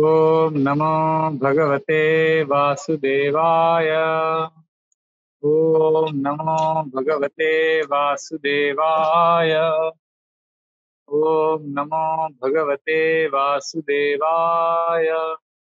ओम नमो भगवते वासुदेवाय। ओम नमो भगवते वासुदेवाय। ओम नमो भगवते वासुदेवाय।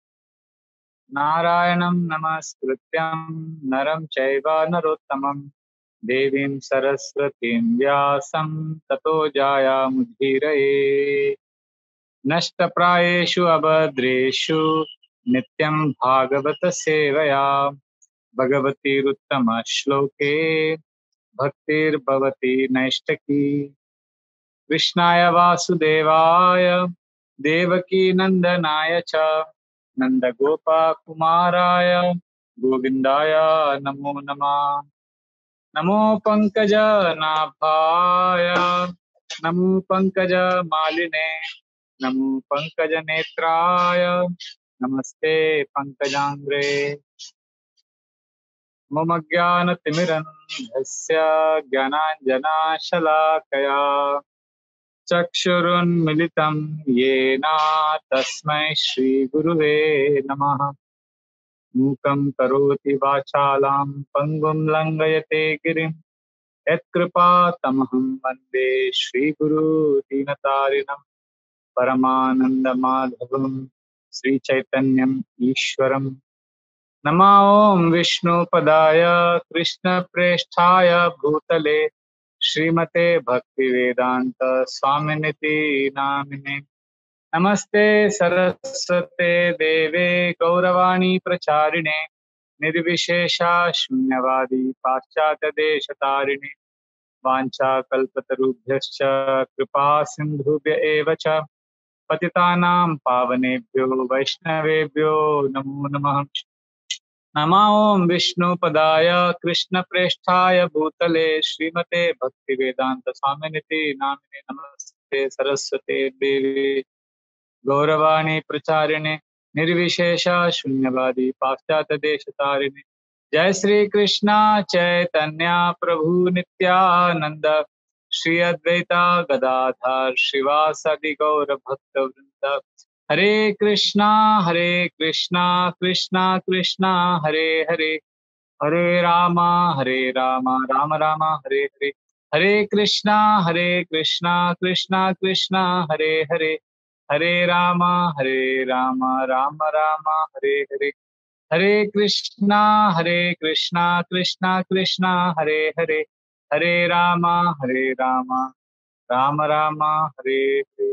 नारायणं नमस्कृत्यं नरं चैव नरोत्तमं देवीं सरस्वतीं व्यासं ततो जायामुदीरये। नष्टप्रायेषु अभद्रेषु नित्यं भागवत सेवया भगवतीरुत्तमश्लोके भक्तिर्भवति नैष्टकी। कृष्णाय वासुदेवाय देवकीनन्दनाय च नन्दगोपकुमाराय गोविन्दाय नमो नमः। नमो पङ्कजनाभाय नमो पङ्कजमालिने नमो पङ्कजनेत्राय नमस्ते पङ्कजाङ्ग्रे। मम ज्ञानतिमिरन्धस्य ज्ञानाञ्जनाशलाकया चक्षुरुन्मिलितं येन तस्मै श्रीगुरुवे नमः। मूकं करोति वाचालां पङ्गुं लङ्घयते गिरिं यत्कृपातमहं वन्दे श्रीगुरु दीनतारिणं परमानन्दमाधवं श्रीचैतन्यम् ईश्वरं। नमः ॐ विष्णुपदाय कृष्णप्रेष्ठाय भूतले श्रीमते भक्तिवेदान्त स्वामिनिति नामिने। नमस्ते सरस्वते देवे गौरवाणी प्रचारिणे निर्विशेषा शून्यवादी पाश्चात्यदेशतारिणे। वाञ्छाकल्पतरुभ्यश्च कृपा सिन्धुभ्य एव च पतितानां पावनेभ्यो वैष्णवेभ्यो नमो नमः। नमः ॐ विष्णुपदाय कृष्णप्रेष्ठाय भूतले श्रीमते भक्तिवेदान्त स्वामिनिति नामिने। नमस्ते सरस्वते देवी गौरवाणी प्रचारिणे निर्विशेषा शून्यवादी पाश्चात्यदेशतारिणे। जय श्री कृष्णा चैतन्य प्रभु नित्यानंद श्री अद्वैता गदाधर श्रीवासदि गौर भक्त वृंद। हरे कृष्णा कृष्णा कृष्णा हरे हरे, हरे राम राम राम हरे हरे। हरे कृष्णा कृष्णा कृष्णा हरे हरे, हरे राम राम राम हरे हरे। हरे कृष्णा कृष्णा कृष्णा हरे हरे, हरे राम राम राम हरे हरे।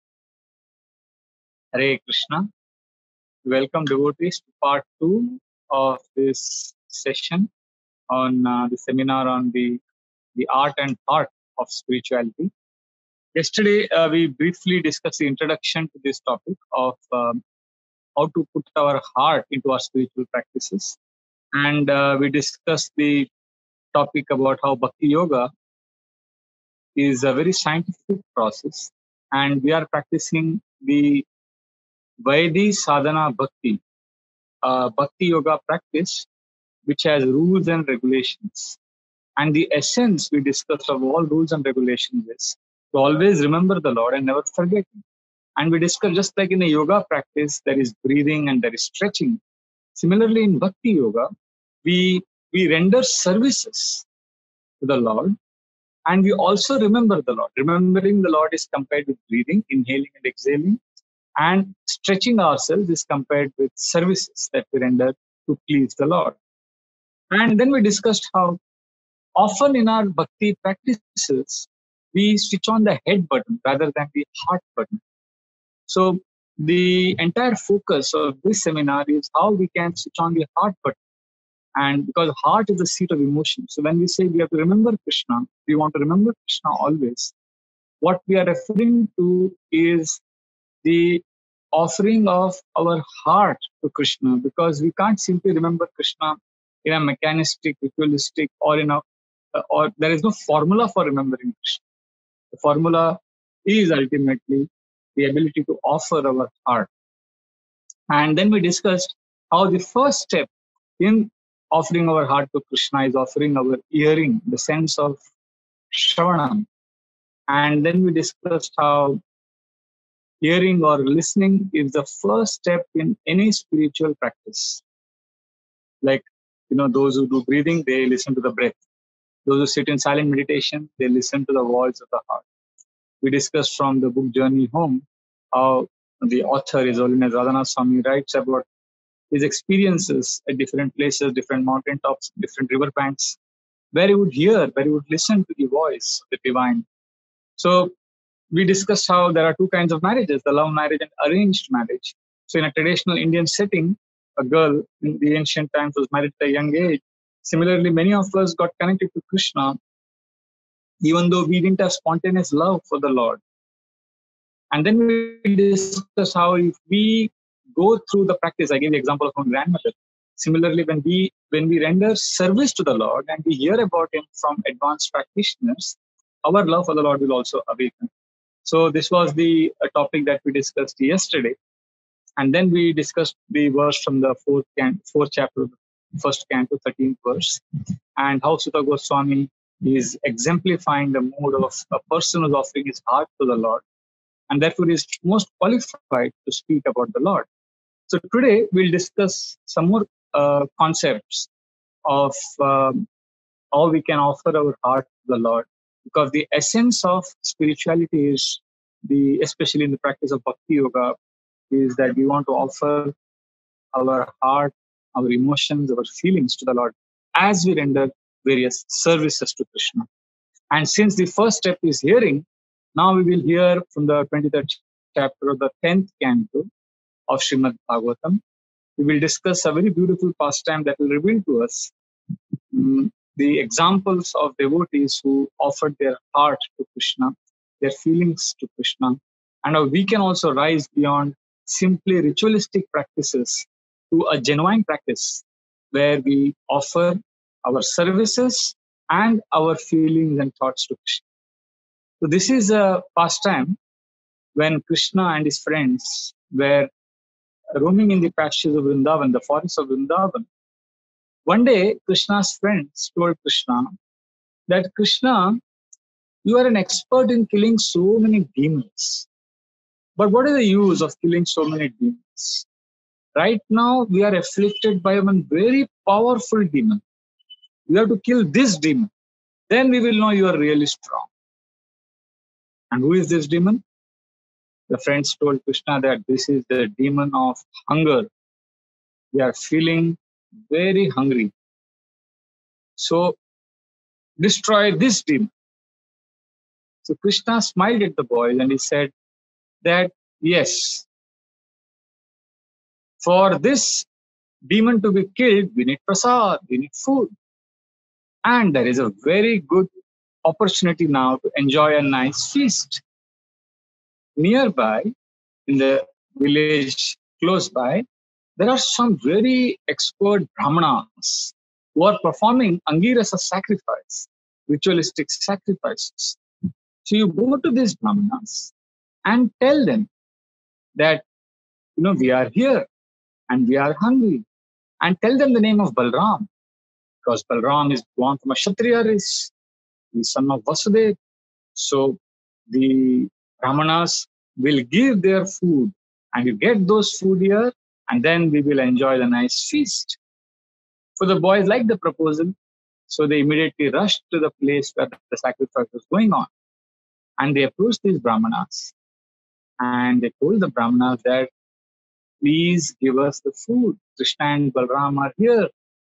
हरे Krishna. Welcome devotees to part 2 of this session on the seminar on the art and heart of spirituality. Yesterday we briefly discussed the introduction to this topic of how to put our heart into our spiritual practices, and we discussed the topic about how bhakti yoga is a very scientific process, and we are practicing the Vaidhi sadhana bhakti, bhakti yoga practice which has rules and regulations. And the essence we discussed of all rules and regulations is to always remember the Lord and never forget Him. And we discussed, just like in a yoga practice, there is breathing and there is stretching. Similarly, in bhakti yoga, we render services to the Lord, and we also remember the Lord. Remembering the Lord is compared with breathing, inhaling and exhaling, and stretching ourselves is compared with services that we render to please the Lord. And then we discussed how often in our bhakti practices, we switch on the head button rather than the heart button. So the entire focus of this seminar is how we can switch on the heart button. And because heart is the seat of emotion. So when we say we have to remember Krishna, we want to remember Krishna always. What we are referring to is the offering of our heart to Krishna, because we can't simply remember Krishna in a mechanistic, ritualistic, or there is no formula for remembering Krishna. The formula is ultimately the ability to offer our heart. And then we discussed how the first step in offering our heart to Krishna is offering our hearing, the sense of Shravanam. And then we discussed how Hearing or listening is the first step in any spiritual practice. Like, those who do breathing, they listen to the breath. Those who sit in silent meditation, they listen to the voice of the heart. We discussed from the book Journey Home how the author, His Holiness Radhanath Swami, writes about his experiences at different places, different mountain tops, different river banks, where he would hear, where he would listen to the voice of the divine. So we discussed how there are two kinds of marriages, the love marriage and arranged marriage. So in a traditional Indian setting, a girl in the ancient times was married at a young age. Similarly, many of us got connected to Krishna, even though we didn't have spontaneous love for the Lord. And then we discuss how if we go through the practice, I gave the example of my grandmother. Similarly, when we render service to the Lord and we hear about Him from advanced practitioners, our love for the Lord will also awaken. So this was the topic that we discussed yesterday, and then we discussed the verse from the fourth chapter, of the first canto, 13th verse, and how Sutta Goswami is exemplifying the mood of a person who's offering his heart to the Lord, and therefore is most qualified to speak about the Lord. So today we'll discuss some more concepts of how we can offer our heart to the Lord, because the essence of spirituality is especially in the practice of Bhakti Yoga, is that we want to offer our heart, our emotions, our feelings to the Lord as we render various services to Krishna. And since the first step is hearing, now we will hear from the 23rd chapter of the 10th canto of Srimad Bhagavatam. We will discuss a very beautiful pastime that will reveal to us the examples of devotees who offered their heart to Krishna, their feelings to Krishna, and how we can also rise beyond simply ritualistic practices to a genuine practice where we offer our services and our feelings and thoughts to Krishna. So this is a pastime when Krishna and his friends were roaming in the pastures of Vrindavan, the forests of Vrindavan. One day, Krishna's friends told Krishna that, Krishna, you are an expert in killing so many demons. But what is the use of killing so many demons? Right now, we are afflicted by one very powerful demon. We have to kill this demon. Then we will know you are really strong. And who is this demon? The friends told Krishna that this is the demon of hunger. We are feeling very hungry. So destroy this demon. So Krishna smiled at the boys and he said that, yes, for this demon to be killed, we need prasad, we need food. And there is a very good opportunity now to enjoy a nice feast. Nearby, in the village close by, there are some very expert brahmanas who are performing Angirasa sacrifice, ritualistic sacrifices. So you go to these brahmanas and tell them that, we are here and we are hungry. And tell them the name of Balram, because Balram is born from a Kshatriya race, the son of Vasudeva. So the Brahmanas will give their food, and you get those food here, and then we will enjoy the nice feast. So the boys liked the proposal, so they immediately rushed to the place where the sacrifice was going on. And they approached these Brahmanas, and they told the Brahmanas that, please give us the food. Krishna and Balram are here.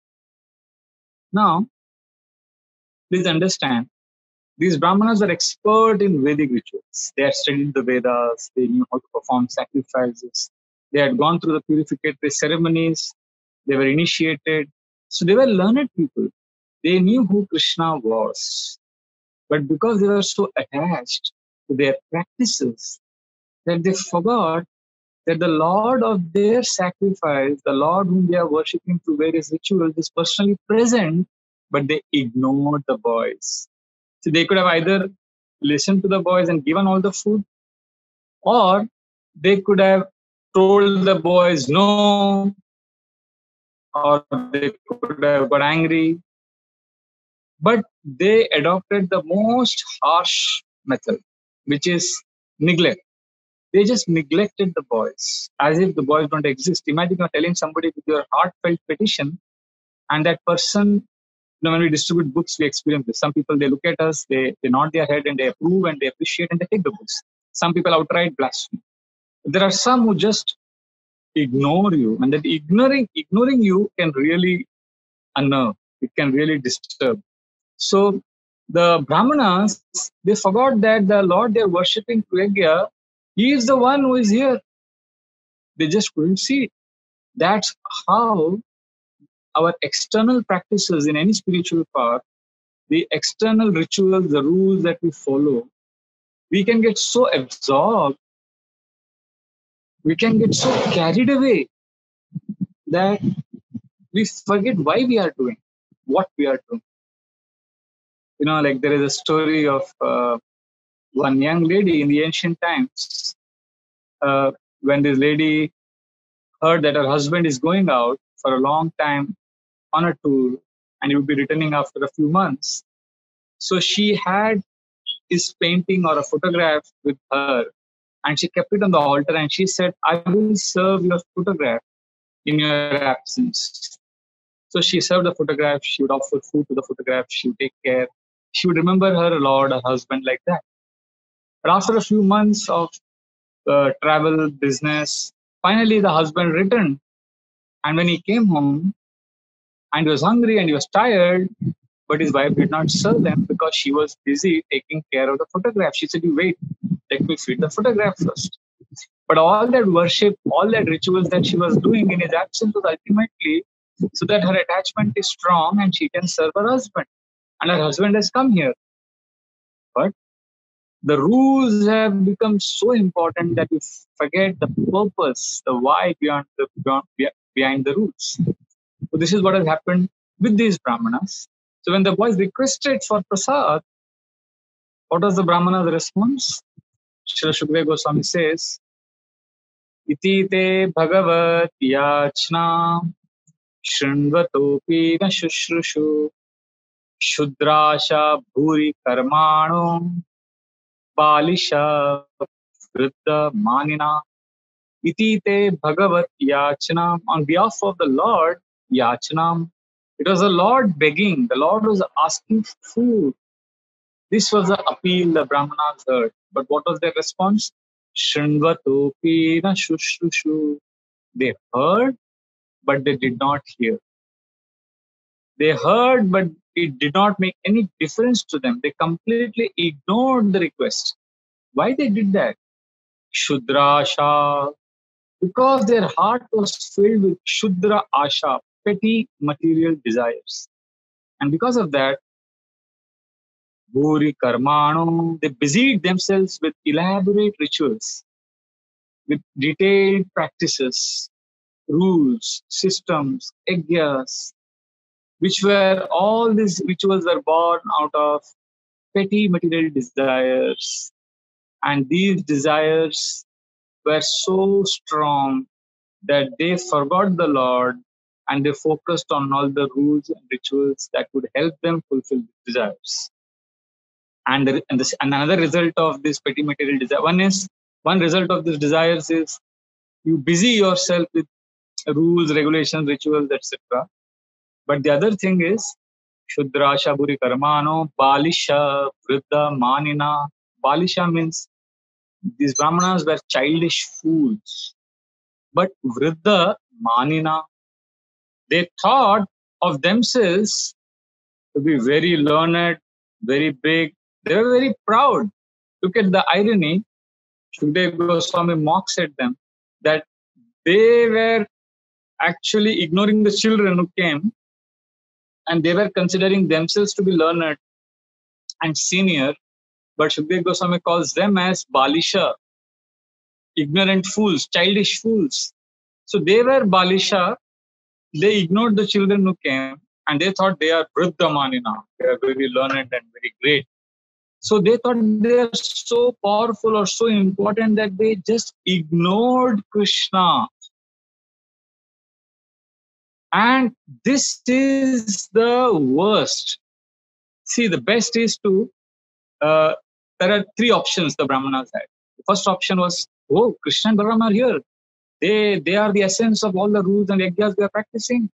Now, please understand, these Brahmanas were expert in Vedic rituals. They had studied the Vedas, they knew how to perform sacrifices, they had gone through the purificatory ceremonies, they were initiated. So they were learned people. They knew who Krishna was. But because they were so attached to their practices, that they forgot that the Lord of their sacrifice, the Lord whom they are worshipping through various rituals, is personally present, but they ignored the boys. So they could have either listened to the boys and given all the food, or they could have told the boys no, or they could have got angry. But they adopted the most harsh method, which is neglect. They just neglected the boys as if the boys don't exist. Imagine you're telling somebody with your heartfelt petition, and that person, when we distribute books, we experience this. Some people, they look at us, they nod their head and they approve and they appreciate and they take the books. Some people outright blaspheme. There are some who just ignore you, and that ignoring you can really unnerve. It can really disturb. So the Brahmanas, they forgot that the Lord they're worshipping, Pragya, he is the one who is here. They just couldn't see it. That's how our external practices in any spiritual path, the external rituals, the rules that we follow, we can get so absorbed, we can get so carried away that we forget why we are doing what we are doing. Like there is a story of one young lady in the ancient times. When this lady heard that her husband is going out for a long time on a tour and he would be returning after a few months. So she had his painting or a photograph with her and she kept it on the altar and she said, I will serve your photograph in your absence. So she served the photograph, she would offer food to the photograph, she would take care, she would remember her Lord, her husband like that. But after a few months of travel, business, finally the husband returned. And when he came home and he was hungry and he was tired, but his wife did not serve them because she was busy taking care of the photograph. She said, you wait, let me feed the photograph first. But all that worship, all that rituals that she was doing in his absence was ultimately so that her attachment is strong and she can serve her husband. And her husband has come here. But the rules have become so important that we forget the purpose, the why behind the rules. So this is what has happened with these brahmanas. So when the boys requested for prasad, what was the brahmana's response? Srila Shukadeva Goswami says, Iti te bhagavat yachna shrinvatopi na shushrushu shudrasha bhuri karmano balisha vriddha manina iti te bhagavat yachna. On behalf of the Lord, yachnam, it was the Lord begging, the Lord was asking for food. This was the appeal the Brahmanas heard. But what was their response? Shrinvatopi na shushrushu. They heard, but they did not hear. They heard, but it did not make any difference to them. They completely ignored the request. Why they did that? Shudra Asha. Because their heart was filled with Shudra Asha, petty material desires. And because of that, Bhuri Karmano, they busied themselves with elaborate rituals, with detailed practices, rules, systems, yajnas, which were all these rituals were born out of petty material desires. And these desires were so strong that they forgot the Lord and they focused on all the rules and rituals that would help them fulfill these desires. And another result of this petty material desire, one result of these desires is you busy yourself with rules, regulations, rituals, etc. But the other thing is Shudrasha Bhuri Karmano, Balisha, Vriddha, Manina. Balisha means these Brahmanas were childish fools. But Vriddha, Manina, they thought of themselves to be very learned, very big. They were very proud. Look at the irony. Shukadeva Goswami mocks at them that they were actually ignoring the children who came and they were considering themselves to be learned and senior. But Shukadeva Goswami calls them as Balisha, ignorant fools, childish fools. So they were Balisha. They ignored the children who came and they thought they are Vriddhamanina. They are very learned and very great. So they thought they are so powerful or so important that they just ignored Krishna. And this is the worst. See, the best is to, there are three options the Brahmanas had. The first option was, oh, Krishna and Balaram are here. They are the essence of all the rules and yajnas we are practicing.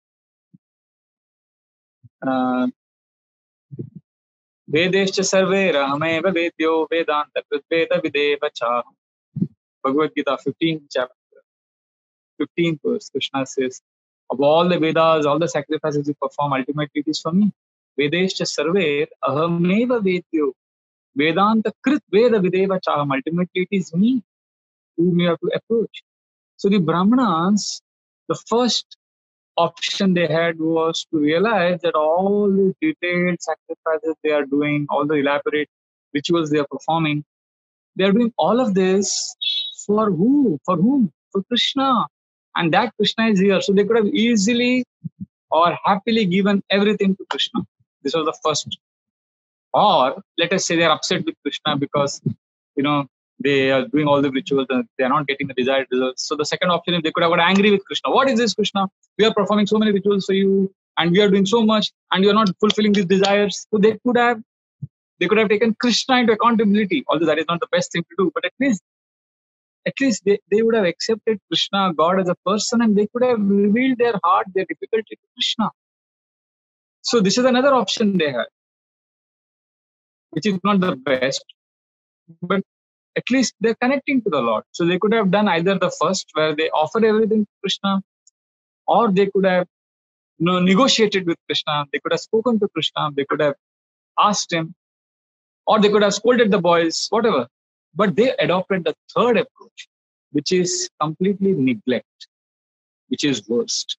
Vedescha sarvera hameva vedyo vedanta kritveda videva cha. Bhagavad Gita 15th chapter, 15th verse, Krishna says, of all the Vedas, all the sacrifices you perform, ultimately it is for me. Vedescha sarver ahameva vedyo vedanta kritveda videva cha. Ultimately it is me whom you have to approach. So the Brahmanas, the first option they had was to realize that all the detailed sacrifices they are doing, all the elaborate rituals they are performing, they are doing all of this for who? For whom? For Krishna. And that Krishna is here. So they could have easily or happily given everything to Krishna. This was the first. Or let us say they are upset with Krishna because, they are doing all the rituals and they are not getting the desired results. So the second option is they could have got angry with Krishna. What is this, Krishna? We are performing so many rituals for you and we are doing so much and you are not fulfilling these desires. So they could have taken Krishna into accountability, although that is not the best thing to do, but at least they would have accepted Krishna, God as a person, and they could have revealed their heart, their difficulty to Krishna. So this is another option they had, which is not the best, but at least they're connecting to the Lord. So they could have done either the first, where they offer everything to Krishna, or they could have negotiated with Krishna, they could have spoken to Krishna, they could have asked him, or they could have scolded the boys, whatever. But they adopted the third approach, which is completely neglect, which is worst.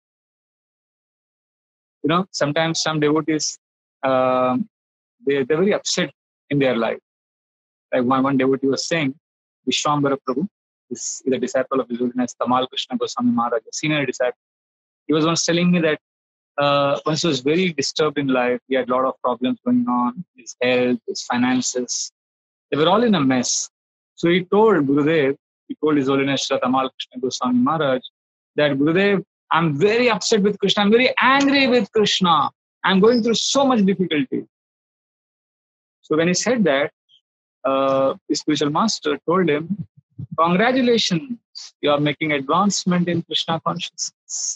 Sometimes some devotees, they're very upset in their life. Like one devotee was saying, Vishwambara Prabhu is a disciple of His Holiness Tamal Krishna Goswami Maharaj, a senior disciple. He was once telling me that once he was very disturbed in life. He had a lot of problems going on, his health, his finances. They were all in a mess. So he told Gurudev, he told His Holiness Tamal Krishna Goswami Maharaj, that Gurudev, I'm very upset with Krishna. I'm very angry with Krishna. I'm going through so much difficulty. So when he said that, the spiritual master told him, congratulations, you are making advancement in Krishna consciousness.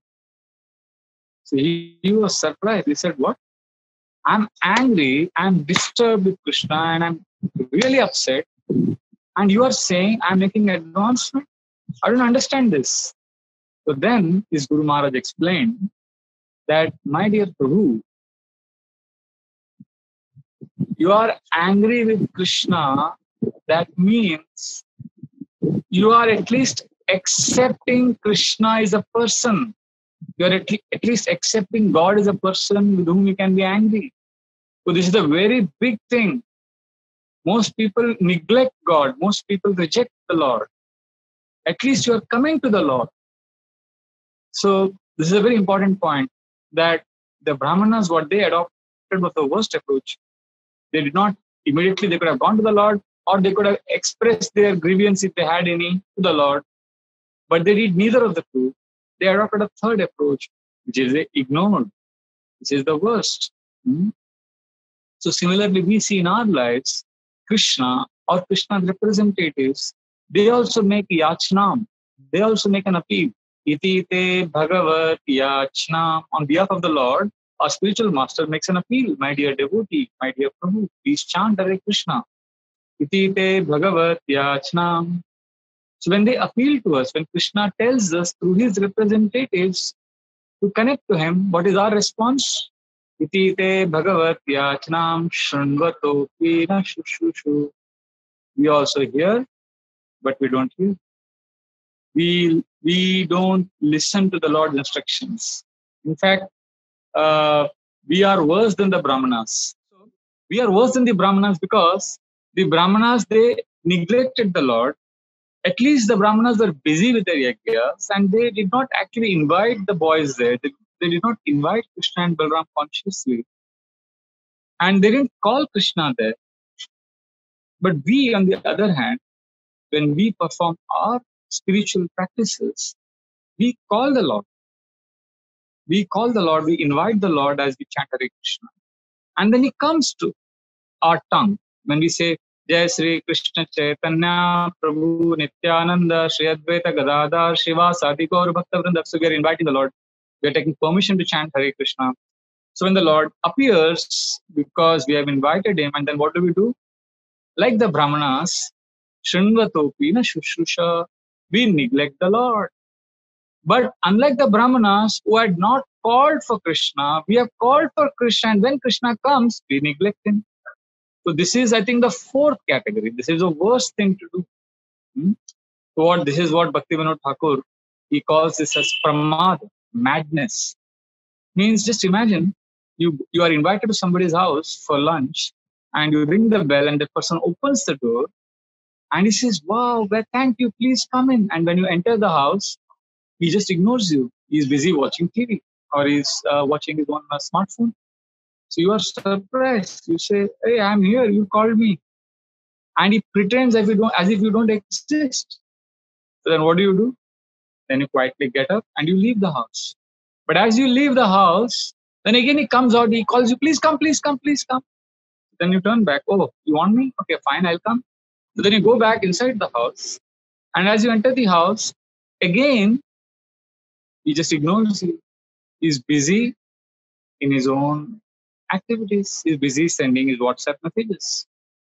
So he was surprised. He said, what? I'm angry, I'm disturbed with Krishna, and I'm really upset. And you are saying I'm making advancement? I don't understand this. So then his Guru Maharaj explained that, my dear Prabhu, you are angry with Krishna. That means you are at least accepting Krishna as a person. You are at least accepting God as a person with whom you can be angry. So this is a very big thing. Most people neglect God. Most people reject the Lord. At least you are coming to the Lord. So this is a very important point, that the Brahmanas, what they adopted was the worst approach. They did not immediately, they could have gone to the Lord, or they could have expressed their grievance if they had any to the Lord. But they did neither of the two. They adopted a third approach, which is they ignored. This is the worst. So similarly, we see in our lives, Krishna or Krishna's representatives, they also make yachnam. They also make an appeal. Iti te bhagavat yachnam. On behalf of the Lord, our spiritual master makes an appeal. My dear devotee, my dear Prabhu, please chant Hare Krishna. Iti te bhagavat yachnam. So when they appeal to us, when Krishna tells us through his representatives to connect to him, what is our response? Iti te bhagavat yachnam shrunvato pina shushushu. We also hear, but we don't hear. We don't listen to the Lord's instructions. In fact, we are worse than the Brahmanas. We are worse than the Brahmanas because the Brahmanas, they neglected the Lord. At least the Brahmanas were busy with their yajnas and they did not actually invite the boys there. They did not invite Krishna and Balaram consciously. And they didn't call Krishna there. But we, on the other hand, when we perform our spiritual practices, we call the Lord. We call the Lord, we invite the Lord as we chant Hare Krishna. And then he comes to our tongue when we say, Jai Sri Krishna Chaitanya Prabhu Nityananda Shri Advaita Gadadhar Srivasadi Gaur Bhakta Vrinda. So we are inviting the Lord. We are taking permission to chant Hare Krishna. So when the Lord appears, because we have invited him, and then what do? Like the Brahmanas, Shrunvatopi na Shushrusha, we neglect the Lord. But unlike the Brahmanas who had not called for Krishna, we have called for Krishna, and when Krishna comes, we neglect him. So this is, I think, the fourth category. This is the worst thing to do. Hmm? So what this is what Bhaktivinoda Thakur, he calls this as pramad, madness. Means just imagine you are invited to somebody's house for lunch, and you ring the bell, and the person opens the door, and he says, "Wow, well, thank you, please come in." And when you enter the house, he just ignores you. He's busy watching TV, or he's watching his own smartphone. So you are surprised. You say, "Hey, I'm here. You called me," and he pretends as if you don't exist. So then what do? Then you quietly get up and you leave the house. But as you leave the house, then again he comes out. He calls you, "Please come, please come, please come." Then you turn back. "Oh, you want me? Okay, fine, I'll come." So then you go back inside the house, and as you enter the house, again he just ignores you. He's busy in his own activities. He's busy sending his WhatsApp messages.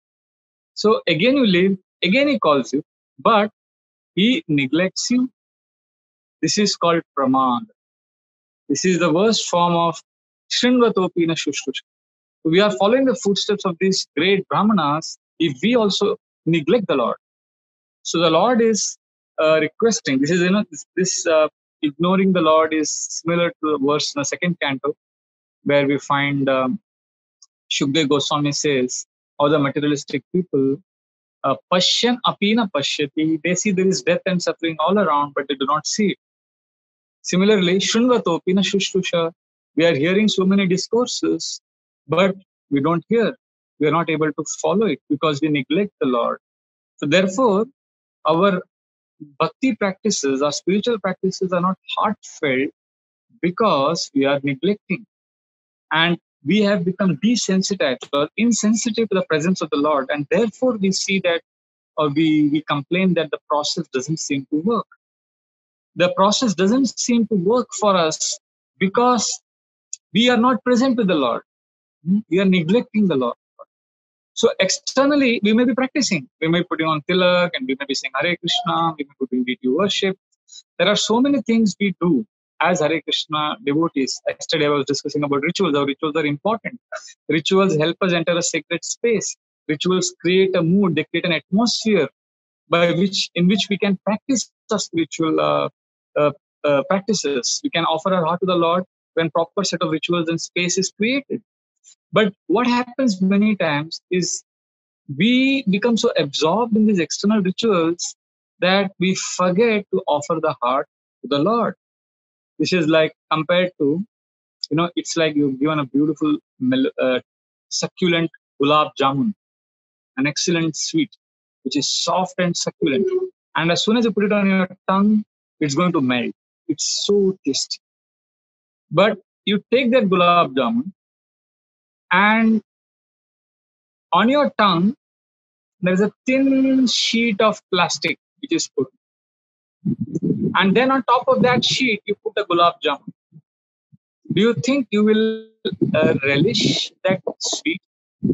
So again you leave, again he calls you, but he neglects you. This is called pramad. This is the worst form of Shrinvatopina Shushrush. We are following the footsteps of these great Brahmanas if we also neglect the Lord. So the Lord is requesting. This is, this ignoring the Lord is similar to the verse in the second canto, where we find Shukdev Goswami says, all the materialistic people, Pashyan apina pashyati, they see there is death and suffering all around, but they do not see it. Similarly, Shunvatopina Shushtusha, we are hearing so many discourses, but we don't hear. We are not able to follow it because we neglect the Lord. So therefore, our bhakti practices, our spiritual practices are not heartfelt because we are neglecting. And we have become desensitized or insensitive to the presence of the Lord. And therefore, we see that, or we complain that the process doesn't seem to work. The process doesn't seem to work for us because we are not present with the Lord. We are neglecting the Lord. So externally, we may be practicing. We may be putting on tilak and we may be saying Hare Krishna, we may be doing deity worship. There are so many things we do as Hare Krishna devotees. Yesterday I was discussing about rituals. Our rituals are important. Rituals help us enter a sacred space. Rituals create a mood, they create an atmosphere in which we can practice our spiritual practices. We can offer our heart to the Lord when proper set of rituals and space is created. But what happens many times is we become so absorbed in these external rituals that we forget to offer the heart to the Lord. This is like compared to, it's like you've given a beautiful, succulent gulab jamun, an excellent sweet, which is soft and succulent. And as soon as you put it on your tongue, it's going to melt. It's so tasty. But you take that gulab jamun, and on your tongue, there is a thin sheet of plastic which is put. And then on top of that sheet, you put a gulab jamun. Do you think you will relish that sweet?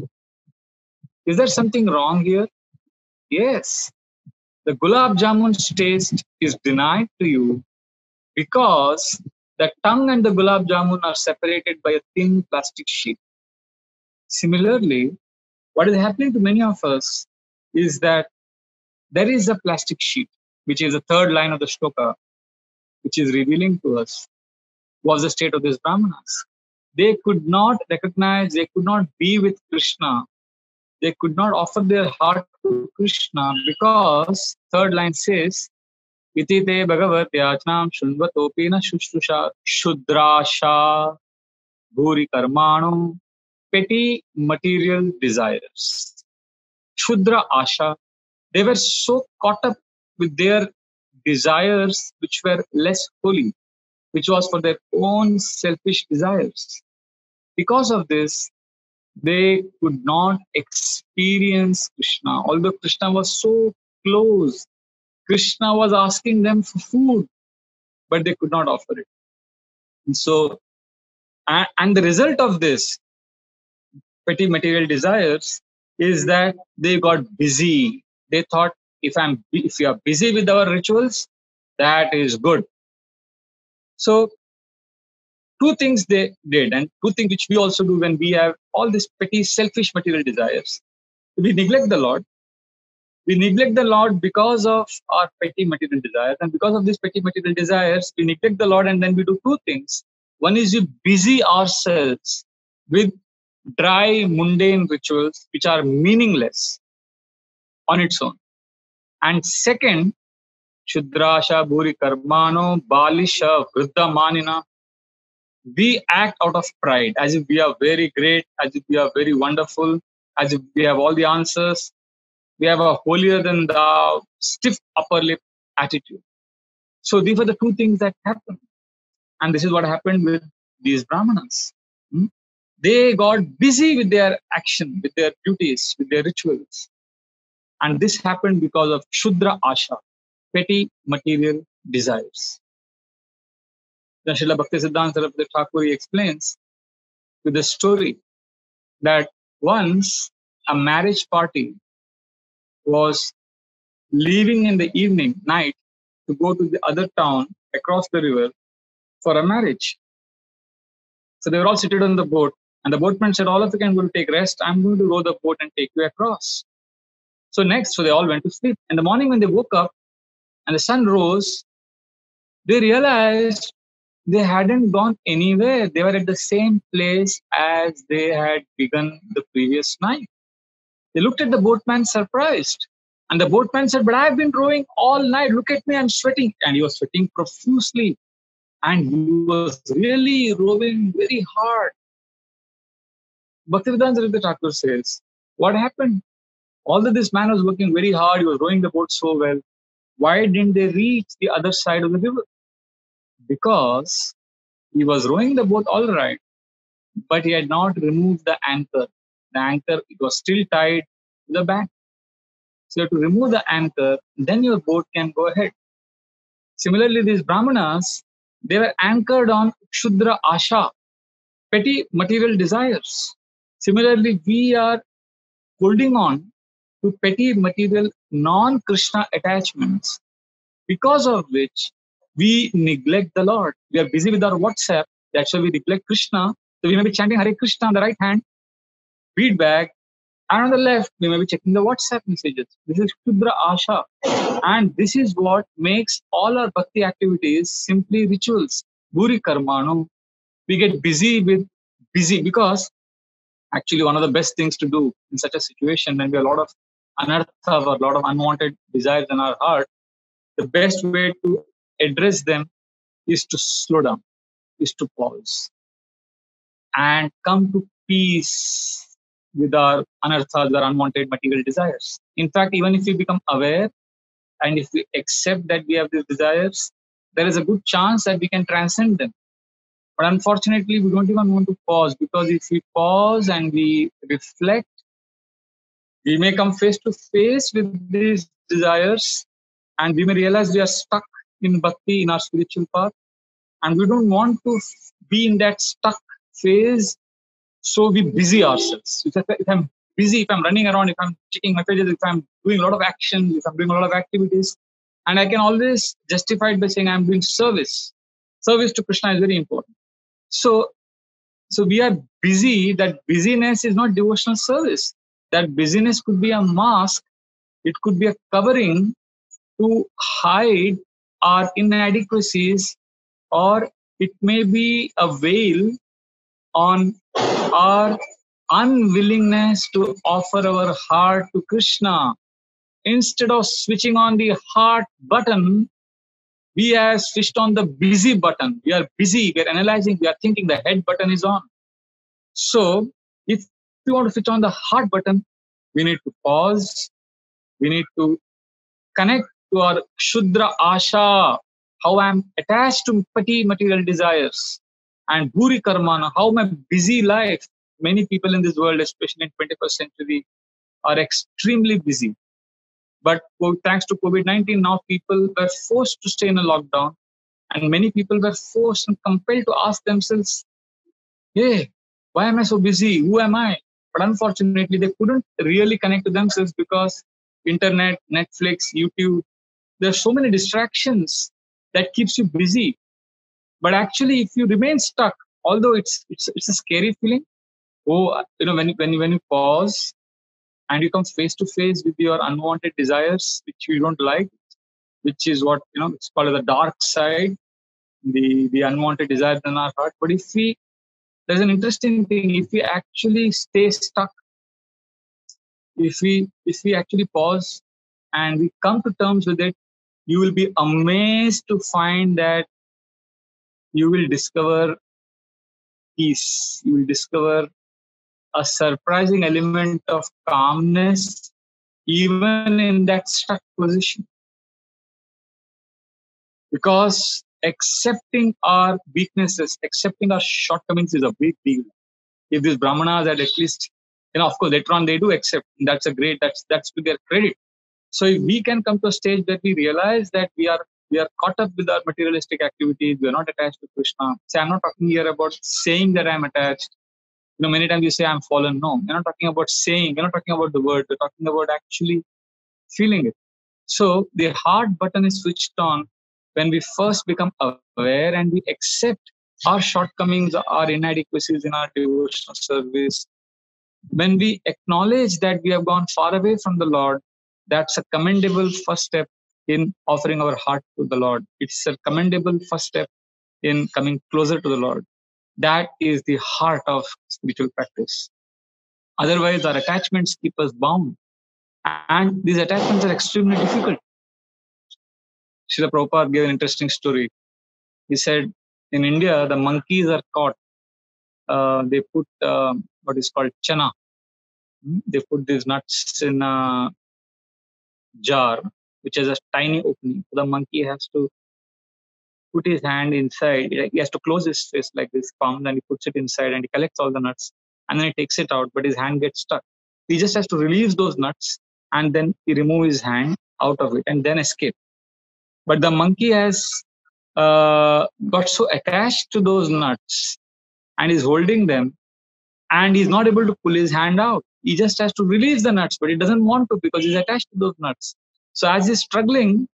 Is there something wrong here? Yes. The gulab jamun's taste is denied to you because the tongue and the gulab jamun are separated by a thin plastic sheet. Similarly, what is happening to many of us is that there is a plastic sheet, which is the third line of the shloka, which is revealing to us was the state of these Brahmanas. They could not recognize, they could not be with Krishna, they could not offer their heart to Krishna because third line says, Iti te bhagavat yachnam shunvatopina shushtusha shudrasha bhuri karmano petty material desires. Shudra asha, they were so caught up with their desires which were less holy, which was for their own selfish desires. Because of this, They could not experience Krishna. Although Krishna was so close, Krishna was asking them for food, but they could not offer it. And so, and the result of this petty material desires is that they got busy. They thought, if you are busy with our rituals, that is good. So two things they did, and two things which we also do when we have all these petty selfish material desires. We neglect the Lord. We neglect the Lord because of our petty material desires, and because of these petty material desires, we neglect the Lord, and then we do two things. One is we busy ourselves with dry, mundane rituals which are meaningless on its own. And second, Shudrasha Bhuri Karmano Balisha Vriddha Manina. We act out of pride as if we are very great, as if we are very wonderful, as if we have all the answers. We have a holier than thou, stiff upper lip attitude. So these are the two things that happen. And this is what happened with these Brahmanas. They got busy with their action, with their duties, with their rituals. And this happened because of Shudra Asha, petty material desires. Then Srila Bhaktisiddhanta Saraswati Thakur explains with the story that once a marriage party was leaving in the evening, night, to go to the other town across the river for a marriage. So they were all seated on the boat, and the boatman said, all of you can go to take rest. I'm going to row the boat and take you across. So they all went to sleep. In the morning when they woke up and the sun rose, they realized they hadn't gone anywhere. They were at the same place as they had begun the previous night. They looked at the boatman surprised. And the boatman said, but I've been rowing all night. Look at me, I'm sweating. And he was sweating profusely. And he was really rowing very hard. Bhaktivedanta Saraswati Thakur says, what happened? Although this man was working very hard, he was rowing the boat so well, why didn't they reach the other side of the river? Because he was rowing the boat all right, but he had not removed the anchor. The anchor, it was still tied to the bank. So you have to remove the anchor, then your boat can go ahead. Similarly, these Brahmanas, they were anchored on Shudra Asha, petty material desires. Similarly, we are holding on to petty material non-Krishna attachments, because of which we neglect the Lord. We are busy with our WhatsApp, that's why we neglect Krishna. So we may be chanting Hare Krishna on the right hand, feedback, and on the left, we may be checking the WhatsApp messages. This is Shudra Asha. And this is what makes all our bhakti activities simply rituals. Bhuri Karmano. We get busy because actually one of the best things to do in such a situation when we have a lot of anartha or a lot of unwanted desires in our heart, the best way to address them is to slow down, is to pause and come to peace with our anarthas, our unwanted material desires. In fact, even if we become aware and if we accept that we have these desires, there is a good chance that we can transcend them. But unfortunately, we don't even want to pause, because if we pause and we reflect, we may come face to face with these desires and we may realize we are stuck in bhakti, in our spiritual path, and we don't want to be in that stuck phase. So we busy ourselves. If I'm busy, if I'm running around, if I'm checking messages, if I'm doing a lot of action, if I'm doing a lot of activities, and I can always justify it by saying I'm doing service. Service to Krishna is very important. So we are busy. That busyness is not devotional service. That busyness could be a mask. It could be a covering to hide our inadequacies, or it may be a veil on our unwillingness to offer our heart to Krishna. Instead of switching on the heart button, we have switched on the busy button. We are busy, we are analyzing, we are thinking, the head button is on. So if we want to switch on the heart button, we need to pause, we need to connect to our Shudra Asha, how I am attached to petty material desires, and Bhuri Karmana, how my busy life many people in this world, especially in 21st century, are extremely busy. But thanks to COVID-19, now people were forced to stay in a lockdown, and many people were forced and compelled to ask themselves, hey, why am I so busy? Who am I? But unfortunately, they couldn't really connect to themselves because internet, Netflix, YouTube, there are so many distractions that keeps you busy. But actually, if you remain stuck, although it's a scary feeling, when you pause and you come face to face with your unwanted desires, which you don't like, which is what it's called the dark side, the unwanted desires in our heart. But there's an interesting thing. If we actually stay stuck, if we actually pause and we come to terms with it, you will be amazed to find that you will discover peace. You will discover a surprising element of calmness, even in that stuck position. Because accepting our weaknesses, accepting our shortcomings is a big deal. If these brahmanas had at least, of course, later on they do accept. That's to their credit. So if we can come to a stage that we realize that we are caught up with our materialistic activities, we are not attached to Krishna. So I'm not talking here about saying that I'm attached. Many times you say I'm fallen. No, you're not talking about saying, you're not talking about the word, you're talking about actually feeling it. So the heart button is switched on when we first become aware and we accept our shortcomings, our inadequacies in our devotional service. When we acknowledge that we have gone far away from the Lord, that's a commendable first step in offering our heart to the Lord. It's a commendable first step in coming closer to the Lord. That is the heart of spiritual practice. Otherwise, our attachments keep us bound. And these attachments are extremely difficult. Srila Prabhupada gave an interesting story. He said, in India, the monkeys are caught. They put what is called chana. They put these nuts in a jar, which has a tiny opening. The monkey has to put his hand inside. He has to close his fist like this, palm, and he puts it inside and he collects all the nuts. And then he takes it out, but his hand gets stuck. He just has to release those nuts and then he remove his hand out of it and then escape. But the monkey has got so attached to those nuts and is holding them, and he's not able to pull his hand out. He just has to release the nuts, but he doesn't want to because he's attached to those nuts. So as he's struggling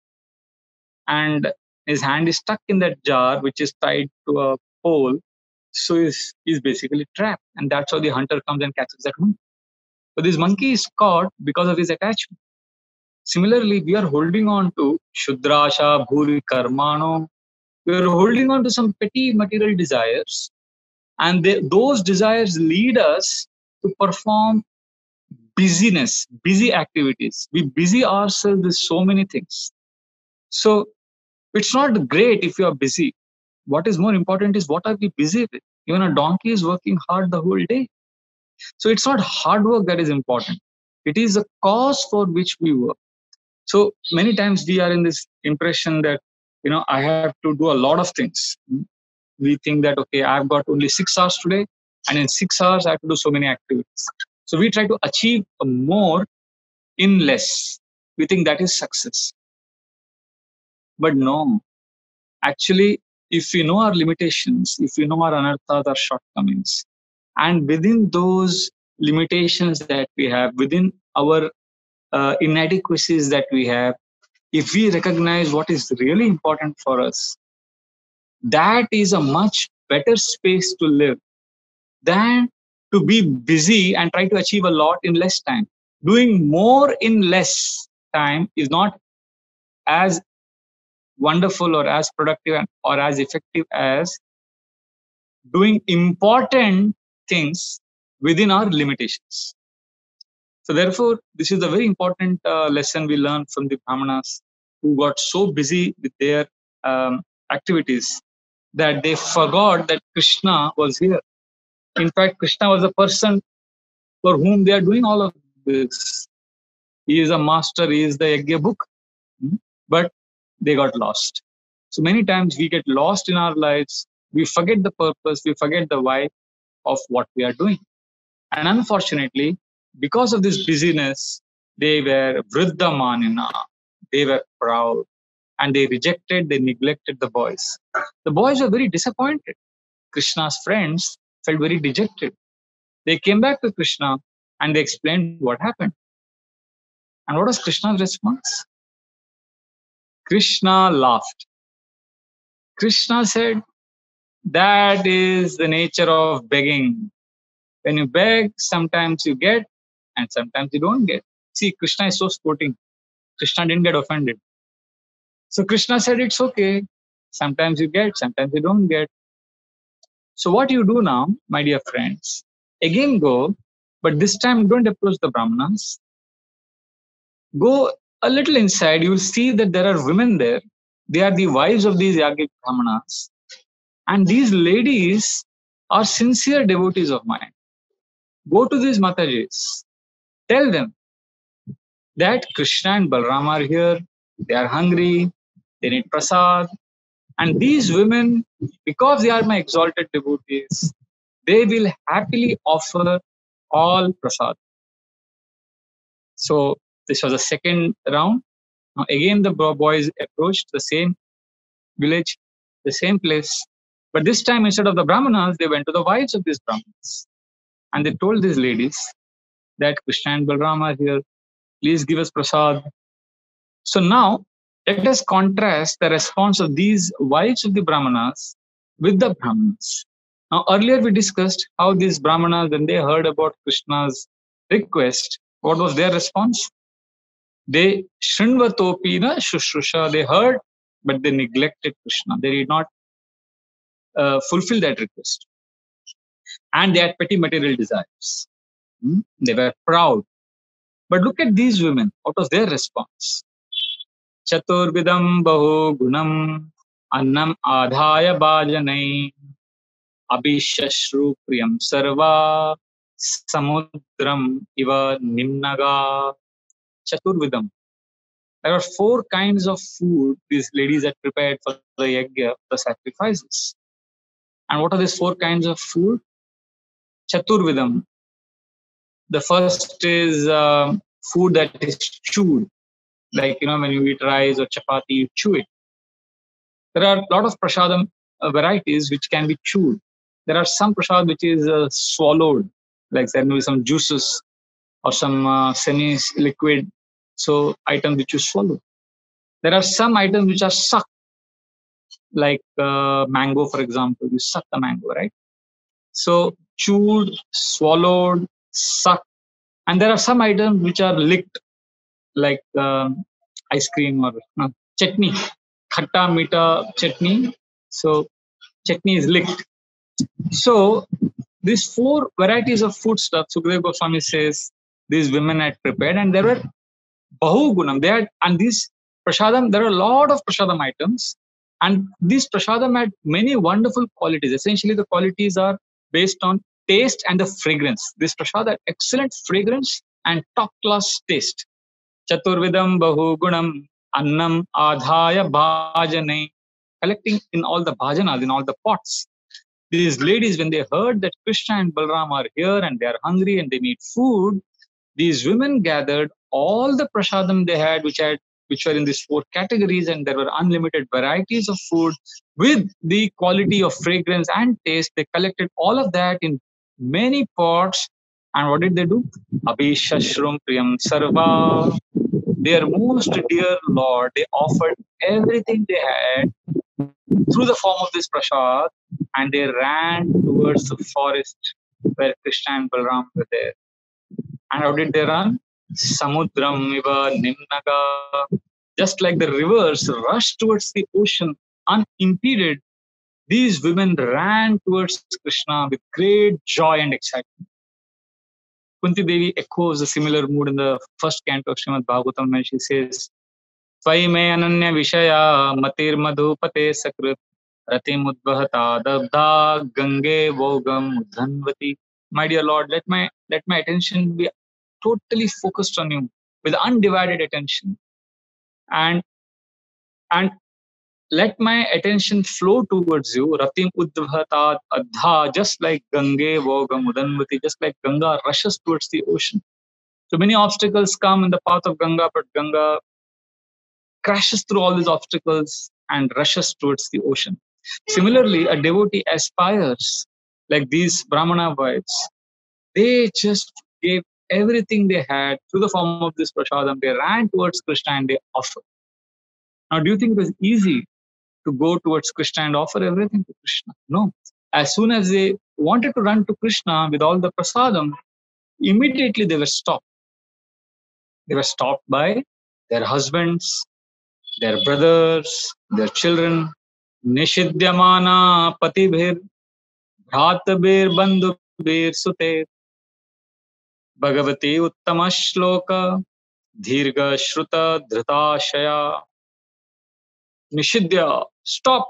and his hand is stuck in that jar, which is tied to a pole, so he's basically trapped. And that's how the hunter comes and catches that monkey. But this monkey is caught because of his attachment. Similarly, we are holding on to Shudrasha, Bhuri, Karmano. We are holding on to some petty material desires. And those desires lead us to perform busy activities. We busy ourselves with so many things. So it's not great if you are busy. What is more important is what are we busy with? Even a donkey is working hard the whole day. So it's not hard work that is important. It is a cause for which we work. So many times we are in this impression that, I have to do a lot of things. We think that, okay, I've got only 6 hours today, and in 6 hours I have to do so many activities. So we try to achieve more in less. We think that is success. But no, actually, if we know our limitations, if we know our anarthas, our shortcomings, and within those limitations that we have, within our inadequacies that we have, if we recognize what is really important for us, that is a much better space to live than to be busy and try to achieve a lot in less time. Doing more in less time is not as wonderful or as productive or as effective as doing important things within our limitations. So therefore, this is a very important lesson we learned from the Brahmanas, who got so busy with their activities that they forgot that Krishna was here. In fact, Krishna was the person for whom they are doing all of this. He is a master, he is the Yagya book, but they got lost. So many times we get lost in our lives, we forget the purpose, we forget the why of what we are doing. And unfortunately, because of this busyness, they were vriddhamanina. They were proud. And they rejected, they neglected the boys. The boys were very disappointed. Krishna's friends felt very dejected. They came back to Krishna and they explained what happened. And what was Krishna's response? Krishna laughed. Krishna said, that is the nature of begging. When you beg, sometimes you get and sometimes you don't get. See, Krishna is so sporting. Krishna didn't get offended. So Krishna said, it's okay. Sometimes you get, sometimes you don't get. So what you do now, my dear friends, again go, but this time don't approach the Brahmanas. Go a little inside, you will see that there are women there. They are the wives of these Yagik Brahmanas. And these ladies are sincere devotees of mine. Go to these Matajis. Tell them that Krishna and Balram are here. They are hungry. They need prasad. And these women, because they are my exalted devotees, they will happily offer all prasad. So this was the second round. Now again the boys approached the same village, the same place. But this time instead of the Brahmanas, they went to the wives of these Brahmanas. And they told these ladies that Krishna and Balram are here. Please give us prasad. So now let us contrast the response of these wives of the Brahmanas with the Brahmanas. Now earlier we discussed how these Brahmanas, when they heard about Krishna's request, what was their response? They shrinvatopi na shushrusha. They heard, but they neglected Krishna. They did not fulfill that request. And they had petty material desires. They were proud. But look at these women. What was their response? Chaturvidam bahu gunam annam adhaya bhajanai abhishashru priyam sarva samudram iva nimnaga. Chaturvidam. There are 4 kinds of food these ladies had prepared for the yajna, the sacrifices. And what are these 4 kinds of food? Chaturvidam. The first is food that is chewed. Like, when you eat rice or chapati, you chew it. There are a lot of prasadam varieties which can be chewed. There are some prasad which is swallowed, like there may be some juices or some semi-liquid, so items which you swallow. There are some items which are sucked, like mango, for example. You suck the mango, right? So chewed, swallowed, sucked. And there are some items which are licked, like ice cream or chutney, khatta meeta chutney. So chutney is licked. So these 4 varieties of foodstuff, Sukadeva Goswami says, these women had prepared, and there were bahugunam. They had, and these prasadam, there are a lot of prasadam items, and these prasadam had many wonderful qualities. Essentially, the qualities are based on taste and the fragrance. This prasad had excellent fragrance and top class taste. Chaturvidam bahugunam annam adhaya bhajanai. Collecting in all the bhajanas, in all the pots. These ladies, when they heard that Krishna and Balram are here and they are hungry and they need food, these women gathered all the prasadam they had, which were in these 4 categories, and there were unlimited varieties of food with the quality of fragrance and taste. They collected all of that in many pots, and what did they do? Abhishashrum priyam sarva. Their most dear Lord, they offered everything they had through the form of this prasad, and they ran towards the forest where Krishna and Balram were there. And how did they run? Samudram iva nimnaga. Just like the rivers rush towards the ocean unimpeded, these women ran towards Krishna with great joy and excitement. Kunti Devi echoes a similar mood in the first canto of Srimad Bhagavatam when she says, Tvai me ananya vishaya matir madhupate sakrit ratim udvahata dabdha gange vogam udhanvati. My dear Lord, let my attention be totally focused on you with undivided attention. And let my attention flow towards you. Ratim udbhatat adha, just like Gange vogamudanvati, just like Ganga rushes towards the ocean. So many obstacles come in the path of Ganga, but Ganga crashes through all these obstacles and rushes towards the ocean. Similarly, a devotee aspires, like these Brahmana wives, they just gave everything they had through the form of this prasadam. They ran towards Krishna and they offered. Now, do you think it was easy to go towards Krishna and offer everything to Krishna? No. As soon as they wanted to run to Krishna with all the prasadam, immediately they were stopped. They were stopped by their husbands, their brothers, their children. Nishidyamana patibhir bhratabir bandhubir sute Bhagavati uttama shloka dhirga shruta dhritashaya. Nishidya, stop.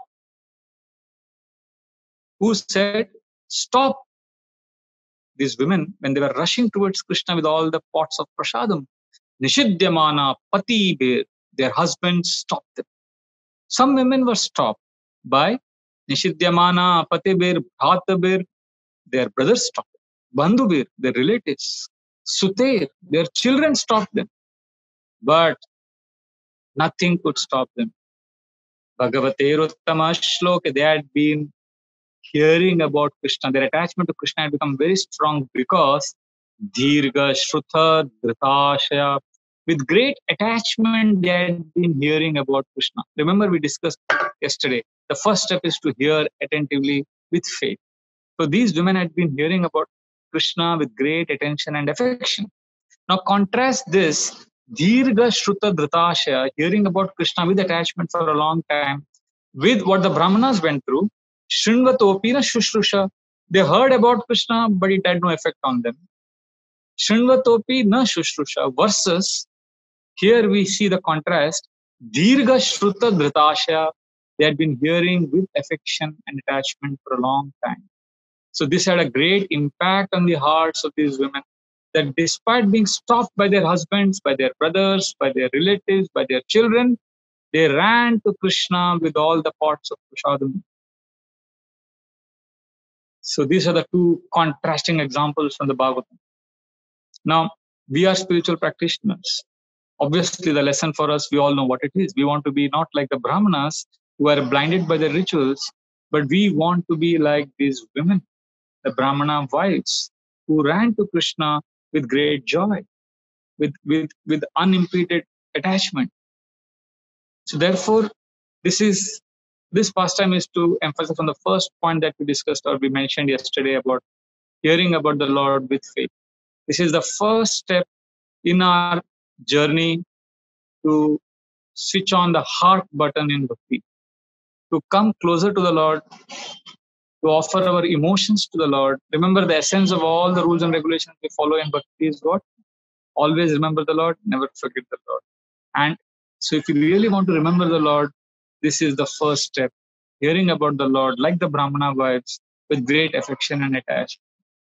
Who said stop? These women, when they were rushing towards Krishna with all the pots of prasadam, Nishidyamana patibhir, their husbands stopped them. Some women were stopped by Nishidyamana patibhir bhratabir, their brothers stopped them. Bandhubir, their relatives. Suter, their children stopped them. But nothing could stop them. Bhagavateruttama shloka, they had been hearing about Krishna. Their attachment to Krishna had become very strong because Dhirga Shruta Dhritashaya, with great attachment, they had been hearing about Krishna. Remember, we discussed yesterday, the first step is to hear attentively with faith. So these women had been hearing about Krishna with great attention and affection. Now contrast this Dhirga Shruta Dhritashaya, hearing about Krishna with attachment for a long time, with what the Brahmanas went through. Shrinvatopi na Shushrusha. They heard about Krishna, but it had no effect on them. Shrinvatopi na Shushrusha versus here we see the contrast. Dhirga Shruta Dhritashaya. They had been hearing with affection and attachment for a long time. So this had a great impact on the hearts of these women, that despite being stopped by their husbands, by their brothers, by their relatives, by their children, they ran to Krishna with all the pots of prasadam. So these are the two contrasting examples from the Bhagavatam. Now, we are spiritual practitioners. Obviously, the lesson for us, we all know what it is. We want to be not like the Brahmanas who are blinded by their rituals, but we want to be like these women, the Brahmana wives, who ran to Krishna with great joy, with unimpeded attachment. So therefore, this pastime is to emphasize on the first point that we discussed or we mentioned yesterday about hearing about the Lord with faith. This is the first step in our journey to switch on the heart button in bhakti, to come closer to the Lord, to offer our emotions to the Lord. Remember, the essence of all the rules and regulations we follow in bhakti is what? Always remember the Lord, never forget the Lord. And so if you really want to remember the Lord, this is the first step. Hearing about the Lord, like the Brahmana wives, with great affection and attachment.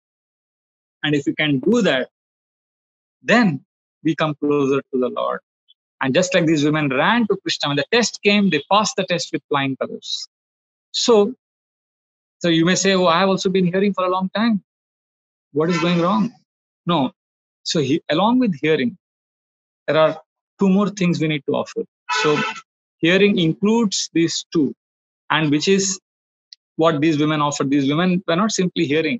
And if you can do that, then we come closer to the Lord. And just like these women ran to Krishna, when the test came, they passed the test with flying colors. So you may say, oh, I have also been hearing for a long time. What is going wrong? No. So along with hearing, there are two more things we need to offer. So hearing includes these two, and which is what these women offered. These women were not simply hearing;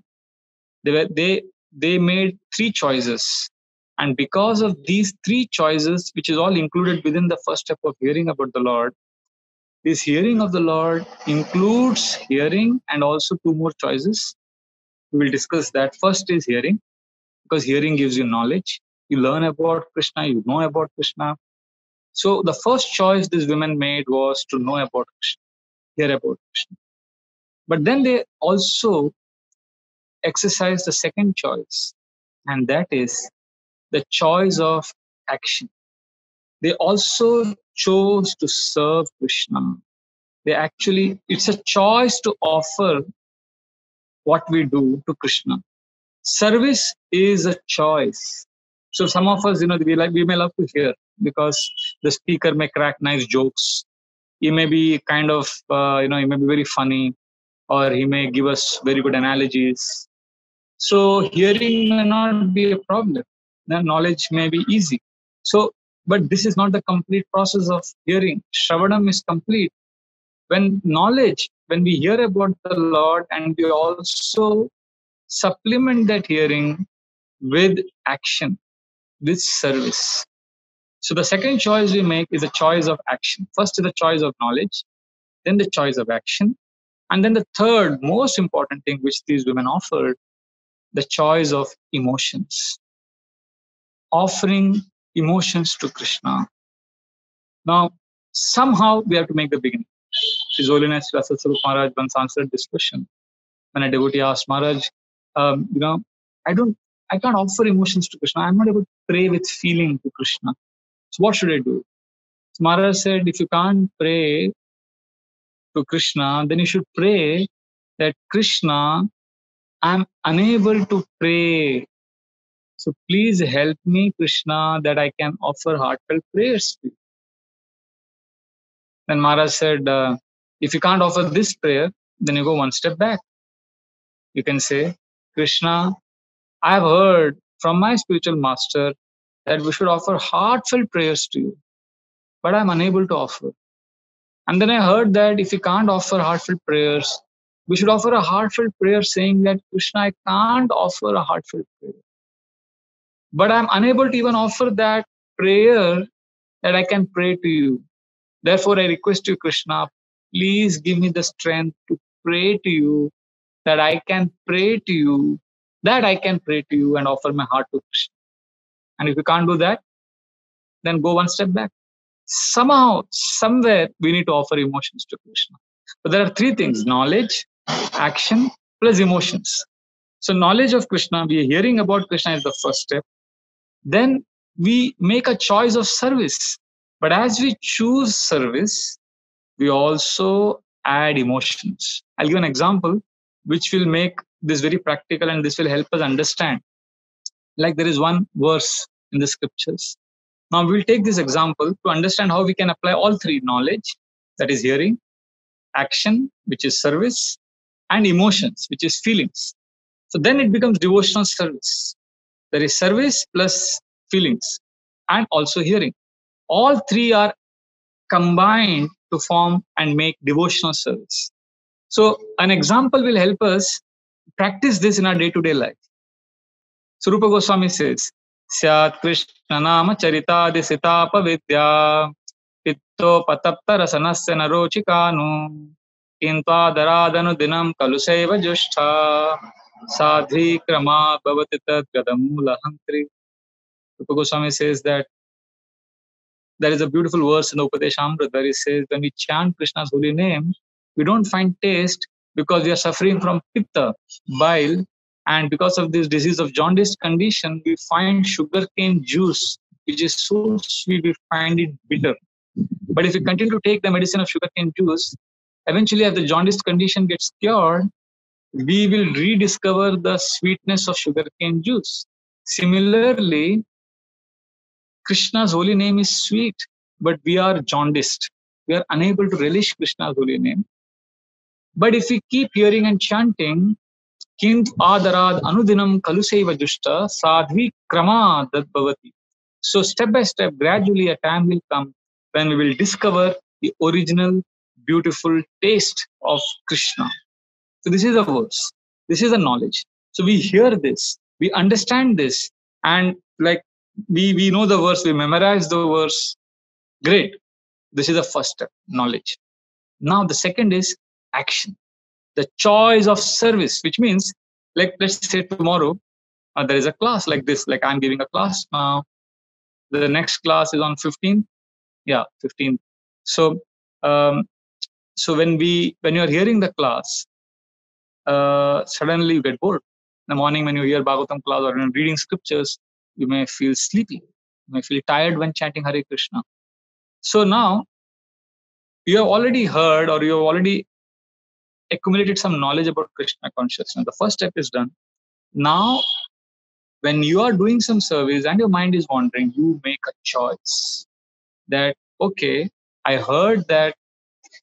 they made three choices, and because of these three choices, which is all included within the first step of hearing about the Lord, this hearing of the Lord includes hearing and also two more choices. We will discuss that. First is hearing, because hearing gives you knowledge. You learn about Krishna, you know about Krishna. So the first choice these women made was to know about Krishna, hear about Krishna. But then they also exercised the second choice, and that is the choice of action. They also chose to serve Krishna. It's a choice to offer what we do to Krishna. Service is a choice. So some of us, we may love to hear because the speaker may crack nice jokes. he may be kind of, he may be very funny, or he may give us very good analogies. So hearing may not be a problem. The knowledge may be easy. So, but this is not the complete process of hearing. Shravanam is complete. When knowledge, when we hear about the Lord and we also supplement that hearing with action, with service. So the second choice we make is a choice of action. First is the choice of knowledge, then the choice of action, and then the third most important thing which these women offered, the choice of emotions. Offering emotions to Krishna. Now, somehow we have to make the beginning. His Holiness Rasa Sarup Maharaj once answered this question when a devotee asked Maharaj, I can't offer emotions to Krishna. I'm not able to pray with feeling to Krishna. So what should I do? So Maharaj said, if you can't pray to Krishna, then you should pray that Krishna, I'm unable to pray. So please help me, Krishna, that I can offer heartfelt prayers to you. Then Maharaj said, if you can't offer this prayer, then you go one step back. You can say, Krishna, I have heard from my spiritual master that we should offer heartfelt prayers to you, but I'm unable to offer. And then I heard that if you can't offer heartfelt prayers, we should offer a heartfelt prayer saying that, Krishna, I can't offer a heartfelt prayer, but I'm unable to even offer that prayer that I can pray to you. Therefore, I request you, Krishna, please give me the strength to pray to you, that I can pray to you, and offer my heart to Krishna. And if you can't do that, then go one step back. Somehow, somewhere, we need to offer emotions to Krishna. But there are three things: knowledge, action, plus emotions. So knowledge of Krishna, we are hearing about Krishna is the first step. Then we make a choice of service. But as we choose service, we also add emotions. I'll give an example which will make this very practical, and this will help us understand. Like there is one verse in the scriptures. Now we'll take this example to understand how we can apply all three: knowledge, that is hearing, action, which is service, and emotions, which is feelings. So then it becomes devotional service. There is service plus feelings and also hearing. All three are combined to form and make devotional service. So an example will help us practice this in our day-to-day life. So Rupa Goswami says, Syat Krishna Nama Charitadi Sitapa Vidya Pitto Patapta Rasanasya Narochikanu Kintva Daradanu Dinam Kaluseva Jushtha Sadhi Krama Bhavati Tad Gadamula Hantri. Rupa Goswami says that there is a beautiful verse in the Upadeshamrita where he says, when we chant Krishna's holy name, we don't find taste because we are suffering from pitta, bile, and because of this disease of jaundice condition, we find sugarcane juice, which is so sweet, we find it bitter. But if we continue to take the medicine of sugarcane juice, eventually as the jaundice condition gets cured, we will rediscover the sweetness of sugarcane juice. Similarly, Krishna's holy name is sweet, but we are jaundiced. We are unable to relish Krishna's holy name. But if we keep hearing and chanting, Kint adarad anudinam kaluseva jushta sadhvi krama dadbhavati. So step by step, gradually a time will come when we will discover the original, beautiful taste of Krishna. So this is a verse. This is a knowledge. So we hear this, we understand this, and like we know the verse, we memorize the verse. Great. This is the first step, knowledge. Now the second is action. The choice of service, which means, like let's say tomorrow, there is a class like this, like I'm giving a class now. The next class is on 15th. Yeah, 15th. So, so when you're hearing the class, suddenly you get bored. In the morning when you hear Bhagavatam class or reading scriptures, you may feel sleepy. You may feel tired when chanting Hare Krishna. So now, you have already heard or you have already accumulated some knowledge about Krishna consciousness. The first step is done. Now, when you are doing some service and your mind is wandering, you make a choice that, okay, I heard that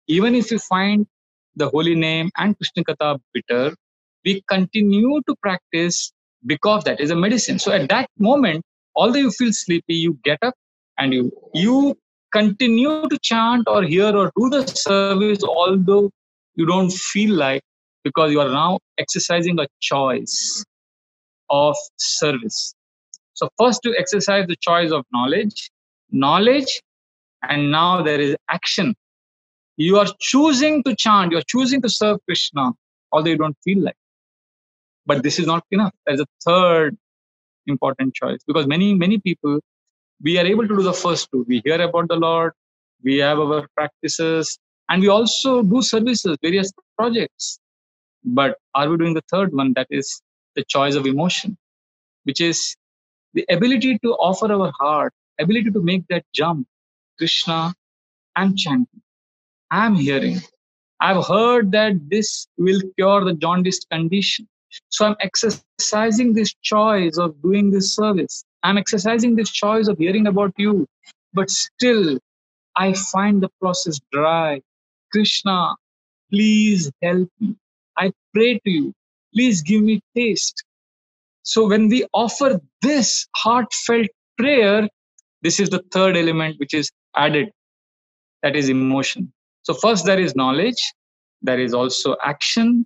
Even if we find the holy name and Krishna Katha bitter, we continue to practice because that is a medicine. So at that moment, although you feel sleepy, you get up and you continue to chant or hear or do the service, although you don't feel like, because you are now exercising a choice of service. So first to exercise the choice of knowledge, and now there is action. You are choosing to chant, you are choosing to serve Krishna, although you don't feel like. But this is not enough. There's a third important choice, because many people, we are able to do the first two. We hear about the Lord, we have our practices, and we also do services, various projects. But are we doing the third one? That is the choice of emotion, which is the ability to offer our heart, ability to make that jump. Krishna, I'm chanting, I'm hearing, I've heard that this will cure the jaundice condition. So I'm exercising this choice of doing this service. I'm exercising this choice of hearing about you. But still, I find the process dry. Krishna, please help me. I pray to you. Please give me taste. So when we offer this heartfelt prayer, this is the third element which is added, that is emotion. So first there is knowledge, there is also action,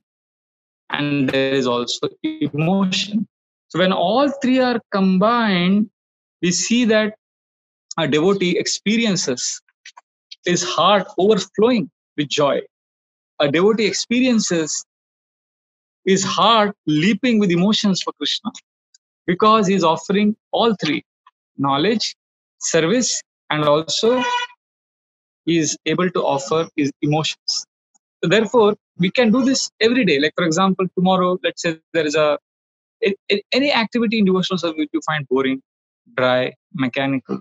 and there is also emotion. So when all three are combined, we see that a devotee experiences his heart overflowing with joy. A devotee experiences his heart leaping with emotions for Krishna, because he is offering all three: knowledge, service, and also he is able to offer his emotions. So therefore, we can do this every day. Like for example, tomorrow, let's say there is any activity in devotional service which you find boring, dry, mechanical.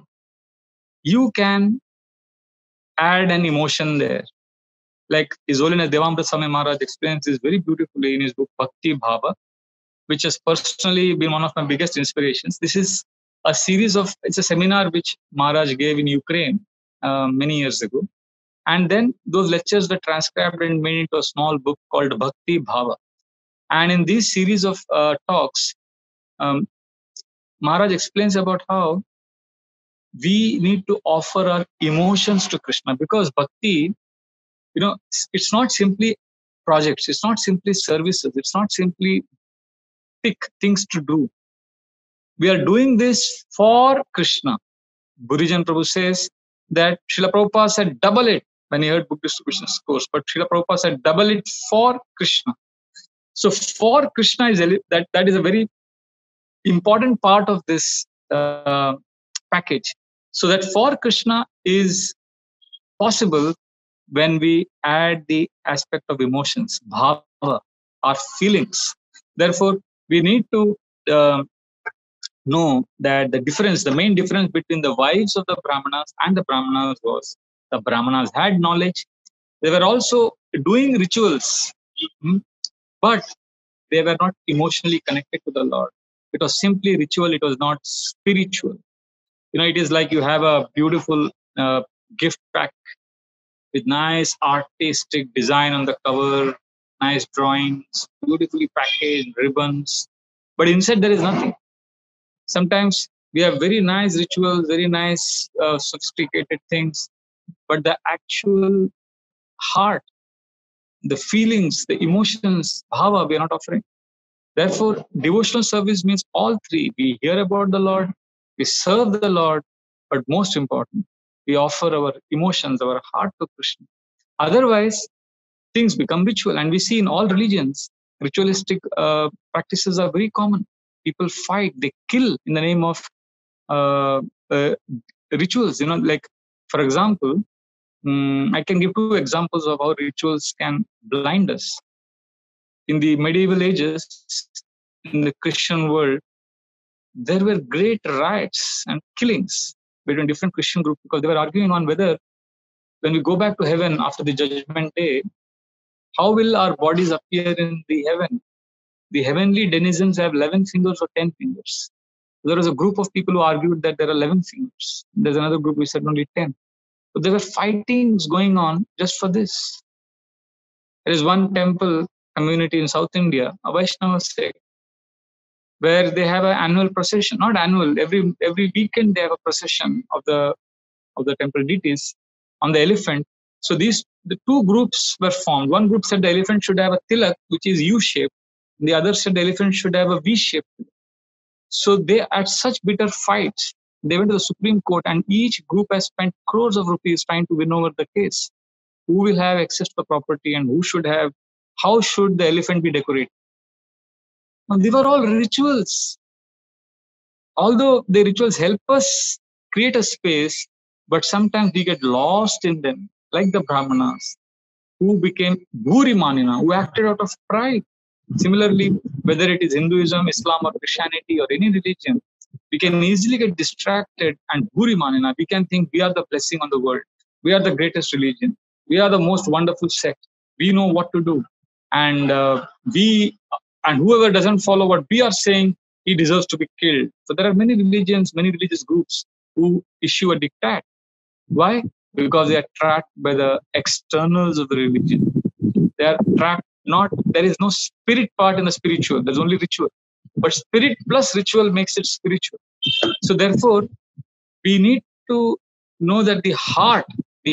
You can add an emotion there. Like His Holiness Devamrita Swami Maharaj explains this very beautifully in his book Bhakti Bhava, which has personally been one of my biggest inspirations. This is a series of, it's a seminar which Maharaj gave in Ukraine many years ago. And then those lectures were transcribed and made into a small book called Bhakti Bhava. And in this series of talks, Maharaj explains about how we need to offer our emotions to Krishna, because bhakti, it's not simply projects, it's not simply services, it's not simply pick things to do. We are doing this for Krishna. Burijan Prabhu says that Srila Prabhupada said double it when he heard book distribution course, but Srila Prabhupada said double it for Krishna. So for Krishna is that is a very important part of this package. So that for Krishna is possible when we add the aspect of emotions, bhava, our feelings. Therefore, we need to know that the main difference between the wives of the Brahmanas and the Brahmanas was the Brahmanas had knowledge. They were also doing rituals, but they were not emotionally connected to the Lord. It was simply ritual, it was not spiritual. It is like you have a beautiful gift pack with nice artistic design on the cover, nice drawings, beautifully packaged ribbons, but inside there is nothing. Sometimes we have very nice rituals, very nice sophisticated things, but the actual heart, the feelings, the emotions, bhava, we are not offering. Therefore, devotional service means all three. We hear about the Lord, we serve the Lord, but most important, we offer our emotions, our heart to Krishna. Otherwise, things become ritual. And we see in all religions, ritualistic practices are very common. People fight, they kill in the name of rituals. Like, for example, I can give two examples of how rituals can blind us. In the medieval ages, in the Christian world, there were great riots and killings between different Christian groups, because they were arguing on whether, when we go back to heaven after the judgment day, how will our bodies appear in the heaven? The heavenly denizens have 11 fingers or 10 fingers. There was a group of people who argued that there are 11 fingers. There's another group who said only 10. So there were fightings going on just for this. There is one temple community in South India, a Vaishnava sect, where they have an annual procession, not annual, every weekend they have a procession of the temple deities on the elephant. So the two groups were formed. One group said the elephant should have a tilak, which is U-shaped. The other said the elephant should have a V-shaped. So they had such bitter fights. They went to the Supreme Court, and each group has spent crores of rupees trying to win over the case. Who will have access to the property and who should have? How should the elephant be decorated? Now, they were all rituals. Although the rituals help us create a space, but sometimes we get lost in them, like the Brahmanas, who became Bhurimanina, who acted out of pride. Similarly, whether it is Hinduism, Islam, or Christianity, or any religion, we can easily get distracted and Bhurimanina. We can think we are the blessing on the world. We are the greatest religion. We are the most wonderful sect. We know what to do. And whoever doesn't follow what we are saying, he deserves to be killed. So there are many religions, many religious groups who issue a diktat. Why? Because they are tracked by the externals of the religion. They are tracked there is no spirit part in the spiritual, there's only ritual. But spirit plus ritual makes it spiritual. So therefore, we need to know that at the heart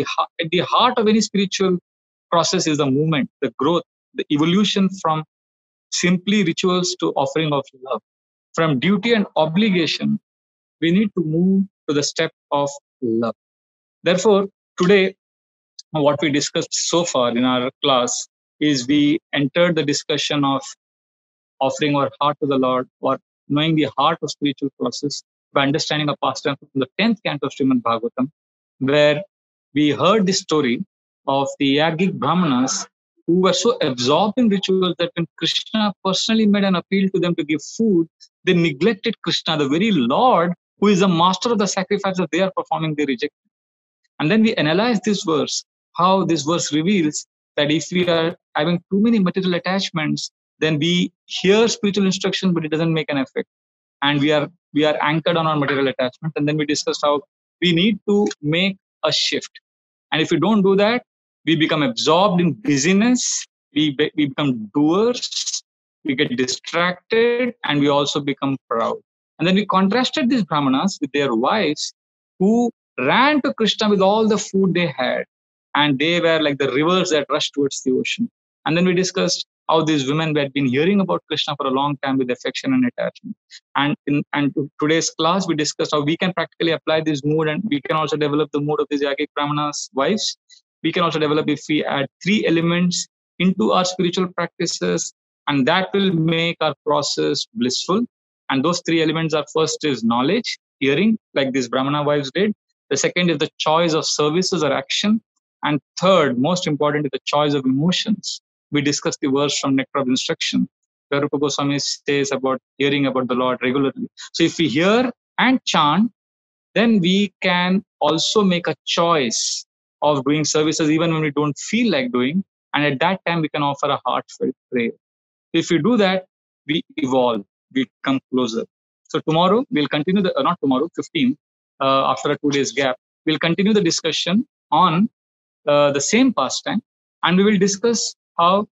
of any spiritual process is the movement, the growth, the evolution from simply rituals to offering of love. From duty and obligation, we need to move to the step of love. Therefore, today, what we discussed so far in our class is we entered the discussion of offering our heart to the Lord, or knowing the heart of spiritual process by understanding a pastime from the 10th canto of Srimad Bhagavatam, where we heard the story of the Yagic Brahmanas who were so absorbed in rituals that when Krishna personally made an appeal to them to give food, they neglected Krishna, the very Lord who is the master of the sacrifice that they are performing, they rejected. And then we analyze this verse, how this verse reveals that if we are having too many material attachments, then we hear spiritual instruction, but it doesn't make an effect. And we are anchored on our material attachment. And then we discussed how we need to make a shift. And if we don't do that, we become absorbed in busyness, we become doers, we get distracted, and we also become proud. And then we contrasted these Brahmanas with their wives who ran to Krishna with all the food they had, and they were like the rivers that rushed towards the ocean. And then we discussed how these women had been hearing about Krishna for a long time with affection and attachment. And in today's class, we discussed how we can practically apply this mood, and we can also develop the mood of these Yagic Brahmanas' wives. We can also develop if we add 3 elements into our spiritual practices, and that will make our process blissful. And those 3 elements are: first is knowledge, hearing, like these Brahmana wives did. The second is the choice of services or action. And third, most important, is the choice of emotions. We discussed the verse from Nectar of Instruction, where Rupa Goswami says about hearing about the Lord regularly. So if we hear and chant, then we can also make a choice of doing services even when we don't feel like doing. And at that time, we can offer a heartfelt prayer. If we do that, we evolve, we come closer. So tomorrow, we'll continue not tomorrow, 15th, after a 2 days gap, we'll continue the discussion on the same pastime, and we will discuss how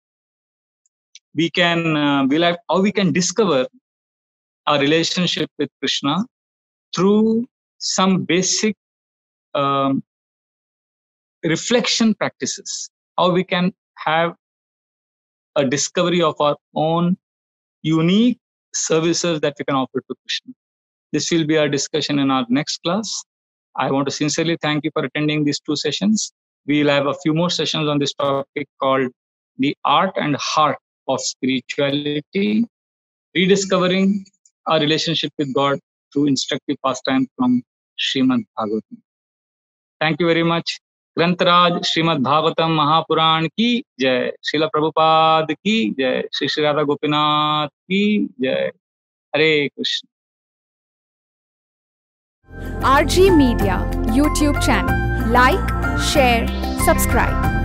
we can how we can discover our relationship with Krishna through some basic reflection practices. How we can have a discovery of our own unique services that we can offer to Krishna. This will be our discussion in our next class. I want to sincerely thank you for attending these 2 sessions. We'll have a few more sessions on this topic called the art and heart of spirituality, rediscovering our relationship with God through instructive pastime from Srimad Bhagavatam. Thank you very much. ग्रंथराज Shrimad Bhagavatam Mahapuran की जय, श्रील प्रभुपाद की जय, श्री श्री राधा गोपीनाथ की जय. हरे Krishna. RG Media YouTube channel. Like, share, subscribe.